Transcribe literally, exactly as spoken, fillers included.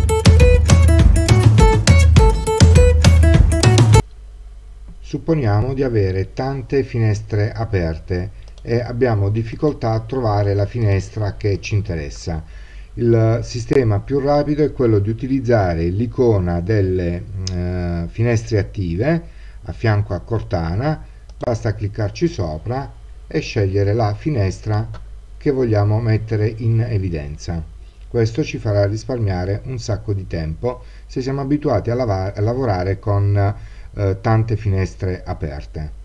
Supponiamo di avere tante finestre aperte e abbiamo difficoltà a trovare la finestra che ci interessa. Il sistema più rapido è quello di utilizzare l'icona delle eh, finestre attive a fianco a Cortana. Basta cliccarci sopra e scegliere la finestra che vogliamo mettere in evidenza. Questo ci farà risparmiare un sacco di tempo se siamo abituati a, a lavorare con eh, tante finestre aperte.